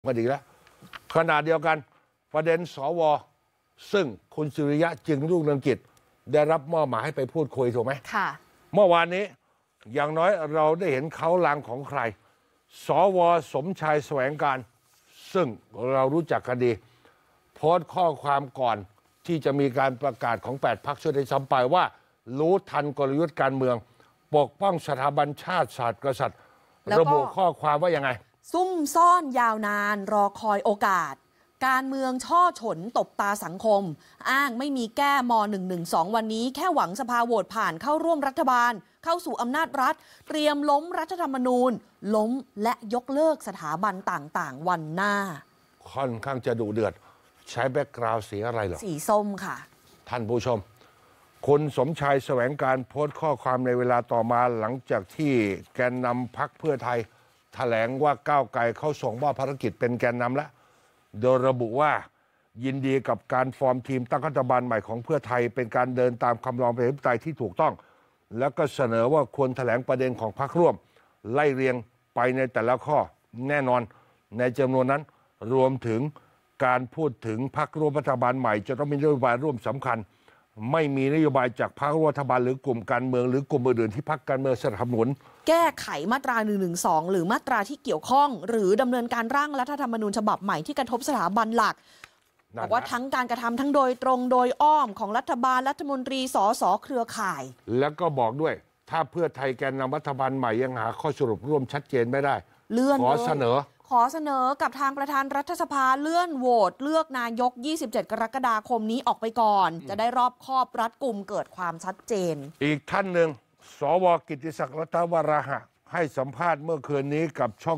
กันอีกแล้วขณะเดียวกันประเด็นสวซึ่งคุณสุริยะจึงรุ่งเรืองกิจได้รับมอบหมายให้ไปพูดคุยถูกไหมค่ะเมื่อวานนี้อย่างน้อยเราได้เห็นเขาลางของใครสวสมชายแสวงการซึ่งเรารู้จักกันดีโพสต์ข้อความก่อนที่จะมีการประกาศของ8 พรรคช่วยได้ซ้ำไปว่ารู้ทันกลยุทธ์การเมืองปกป้องสถาบันชาติศาสตร์กษัตริย์ระบุข้อความว่ายังไงซุ่มซ่อนยาวนานรอคอยโอกาสการเมืองช่อฉนตบตาสังคมอ้างไม่มีแก้ม.112 วันนี้แค่หวังสภาโหวตผ่านเข้าร่วมรัฐบาลเข้าสู่อำนาจรัฐเตรียมล้มรัฐธรรมนูญล้มและยกเลิกสถาบันต่างๆวันหน้าค่อนข้างจะดุเดือดใช้แบ็กกราวด์สีอะไรเหรอสีส้มค่ะท่านผู้ชมคุณสมชายแสวงการโพสต์ข้อความในเวลาต่อมาหลังจากที่แกนนำพรรคเพื่อไทยแถลงว่าก้าวไกลเขาส่งมอบภารกิจเป็นแกนนำแล้วโดยระบุว่ายินดีกับการฟอร์มทีมตั้งรัฐบาลใหม่ของเพื่อไทยเป็นการเดินตามคำร้องประชาธิปไตยที่ถูกต้องแล้วก็เสนอว่าควรแถลงประเด็นของพรรคร่วมไล่เรียงไปในแต่ละข้อแน่นอนในจำนวนนั้นรวมถึงการพูดถึงพรรคร่วมรัฐบาลใหม่จะต้องมีนโยบายร่วมสำคัญไม่มีนโยบายจากพรรครัฐบาลหรือกลุ่มการเมืองหรือกลุ่มอื่นๆที่พรรคการเมืองสนับสนุนแก้ไขมาตรา112หรือมาตราที่เกี่ยวข้องหรือดำเนินการร่างรัฐธรรมนูญฉบับใหม่ที่กระทบสถาบันหลักบอกว่าทั้งการกระทำทั้งโดยตรงโดยอ้อมของรัฐบาลรัฐมนตรีสสเครือข่ายแล้วก็บอกด้วยถ้าเพื่อไทยแกนนำรัฐบาลใหม่ยังหาข้อสรุปร่วมชัดเจนไม่ได้เลื่อนขอเสนอกับทางประธานรัฐสภาเลื่อนโหวตเลือกนายก27 กรกฎาคมนี้ออกไปก่อนจะได้รอบคอบรัดกุมเกิดความชัดเจนอีกท่านหนึ่งสวกิติศักดิ์รัตนวราหะให้สัมภาษณ์เมื่อคืนนี้กับช่อง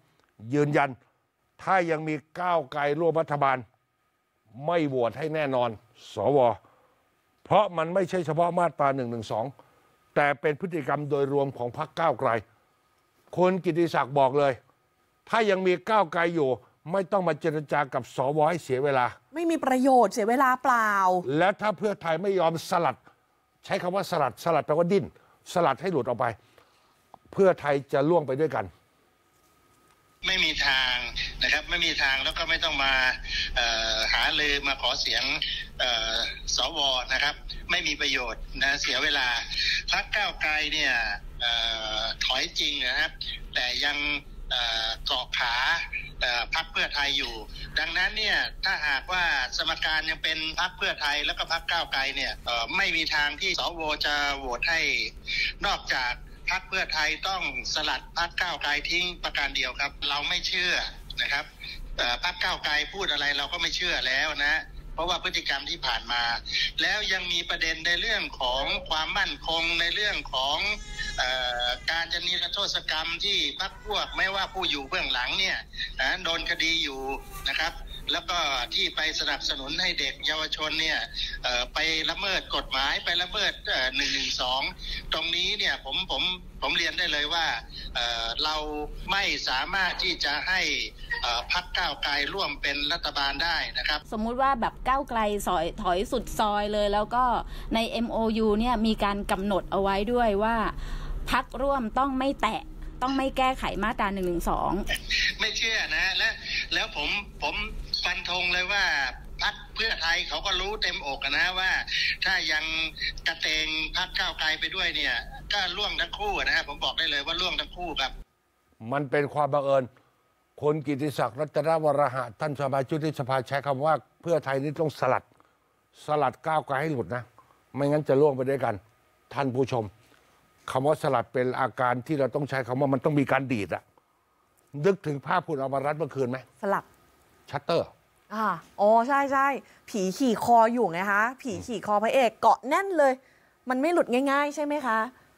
3ยืนยันถ้ายังมีก้าวไกลร่วมรัฐบาลไม่โหวตให้แน่นอนสวเพราะมันไม่ใช่เฉพาะมาตรา112แต่เป็นพฤติกรรมโดยรวมของพรรคก้าวไกลคุณกิติศักดิ์บอกเลยถ้ายังมีก้าวไกลอยู่ไม่ต้องมาเจรจากับสวให้เสียเวลาไม่มีประโยชน์เสียเวลาเปล่าและถ้าเพื่อไทยไม่ยอมสลัดใช้คำว่าสลัดแปลว่าดิ้นสลัดให้หลุดออกไปเพื่อไทยจะล่วงไปด้วยกันไม่มีทางนะครับไม่มีทางแล้วก็ไม่ต้องมาหาลือมาขอเสียงสวนะครับไม่มีประโยชน์นะเสียเวลาพรรคก้าวไกลเนี่ยถอยจริงนะครับแต่ยังเกาะขาพรรคเพื่อไทยอยู่ดังนั้นเนี่ยถ้าหากว่าสมการยังเป็นพรรคเพื่อไทยแล้วก็พรรคก้าวไกลเนี่ยไม่มีทางที่สวจะโหวตให้นอกจากพรรคเพื่อไทยต้องสลัดพรรคก้าวไกลทิ้งประการเดียวครับเราไม่เชื่อนะครับพรรคก้าวไกลพูดอะไรเราก็ไม่เชื่อแล้วนะเพราะว่าพฤติกรรมที่ผ่านมาแล้วยังมีประเด็นในเรื่องของความมั่นคงในเรื่องของการจะนิรโทษกรรมที่พรรคพวกไม่ว่าผู้อยู่เบื้องหลังเนี่ยโดนคดีอยู่นะครับแล้วก็ที่ไปสนับสนุนให้เด็กเยาวชนเนี่ยไปละเมิดกฎหมายไปละเมิด112ตรงนี้เนี่ยผมเรียนได้เลยว่าเราไม่สามารถที่จะให้พรรคก้าวไกลร่วมเป็นรัฐบาลได้นะครับสมมุติว่าแบบก้าวไกลถอยสุดซอยเลยแล้วก็ใน MOU เนี่ยมีการกำหนดเอาไว้ด้วยว่าพรรคร่วมต้องไม่แตะต้องไม่แก้ไขมาตรา112 ไม่เชื่อนะแล้วผมฟันธงเลยว่าพรรคเพื่อไทยเขาก็รู้เต็มอกนะว่าถ้ายังกระเตงพรรคก้าวไกลไปด้วยเนี่ยก็ล่วงทั้งคู่นะครับผมบอกได้เลยว่าล่วงทั้งคู่ครับมันเป็นความบังเอิญคนกิติศักดิ์รัตนวราหะท่านสมาชิกวุฒิสภาใช้คำว่าเพื่อไทยนี่ต้องสลัดก้าวไกลให้หลุดนะไม่งั้นจะล่วงไปด้วยกันท่านผู้ชมคำว่าสลัดเป็นอาการที่เราต้องใช้คำว่ามันต้องมีการดีดอะนึกถึงภาพคุณอมรัตน์เมื่อคืนไหมสลับชัตเตอร์อ๋อใช่ผีขี่คออยู่ไงคะผีขี่คอพระเอกเกาะแน่นเลยมันไม่หลุดง่ายๆใช่ไหมคะ